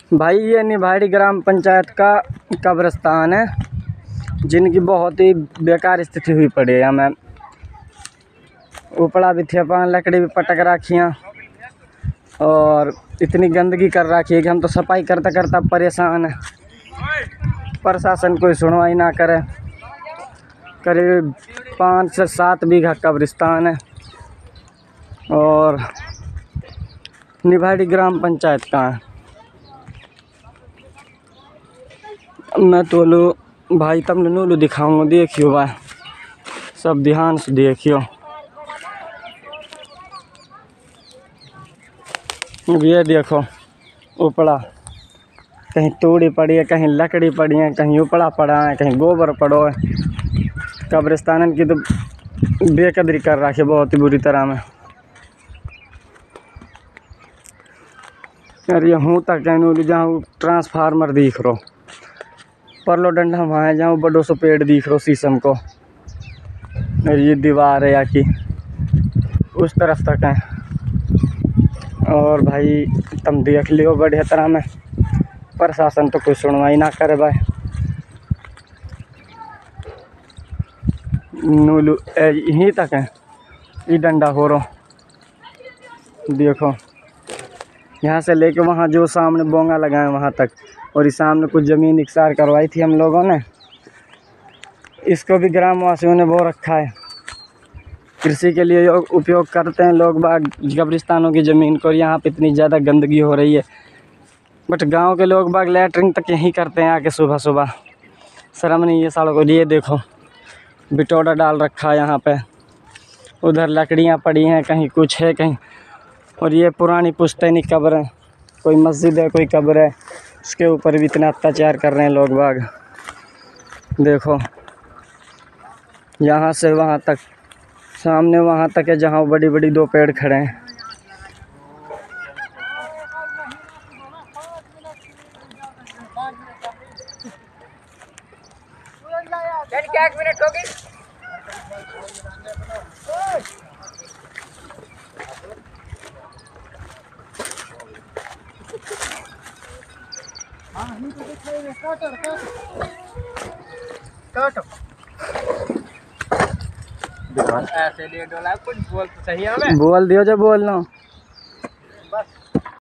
भाई ये निभाड़ी ग्राम पंचायत का कब्रिस्तान है, जिनकी बहुत ही बेकार स्थिति हुई पड़ी है। हमें उपड़ा भी थे, पान लकड़ी भी पटक रखियाँ और इतनी गंदगी कर रखी है कि हम तो सफाई करता करता परेशान है। प्रशासन कोई सुनवाई ना करे। करीब 5 से 7 बीघा कब्रिस्तान है और निभाड़ी ग्राम पंचायत का है। मैं तो लो भाई तम नूलू दिखाऊंगा, देखियो भाई सब ध्यान से देखियो। ये देखो उपड़ा, कहीं तोड़ी पड़ी है, कहीं लकड़ी पड़ी है, कहीं उपड़ा पड़ा है, कहीं गोबर पड़ो है। कब्रिस्तान की तो बेकदरी कर रखी है बहुत ही बुरी तरह में। यार ये हूँ तक कहीं जहाँ ट्रांसफार्मर दिख रो, परलो डंडा वहाँ है जहाँ बड़ो सो पेड़ दिख रो शीशम को। और ये दीवार है या कि उस तरफ तक है। और भाई तुम देख लियो बढ़िया तरह में, प्रशासन तो कोई सुनवाई ना करे भाई। नूलू यहीं तक है, ये डंडा हो रो देखो, यहाँ से लेके वहाँ जो सामने बोंगा लगाए वहाँ तक। और इस सामने कुछ ज़मीन इकसार करवाई थी हम लोगों ने, इसको भी ग्रामवासियों ने बो रखा है। कृषि के लिए उपयोग करते हैं लोग बाग कब्रिस्तानों की ज़मीन को। और यहाँ पे इतनी ज़्यादा गंदगी हो रही है, बट गांव के लोग बाग लैटरिन तक यहीं करते हैं आके सुबह सुबह। शर्म नहीं है सालों को। ये देखो बिटौड़ा डाल रखा है यहाँ पे, उधर लकड़ियाँ पड़ी हैं, कहीं कुछ है कहीं। और ये पुरानी पुश्तैनी कब्र है, कोई मस्जिद है कोई कब्र है, उसके ऊपर भी इतना अत्याचार कर रहे हैं लोग बाग। देखो यहाँ से वहाँ तक, सामने वहाँ तक है जहाँ बड़ी बड़ी 2 पेड़ खड़े हैं। क्या 1 मिनट होगी? ऐसे लिए डोला कुछ बोल तो सही है, बोल दियो जो बोलना।